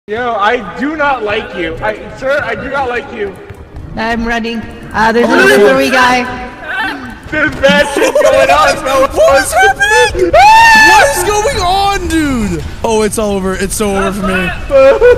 Yo, I do not like you. Sir, I do not like you. I'm running. There's another furry guy. There's bad shit going on, bro. What is happening? What is going on, dude? Oh, it's all over. It's so over for me.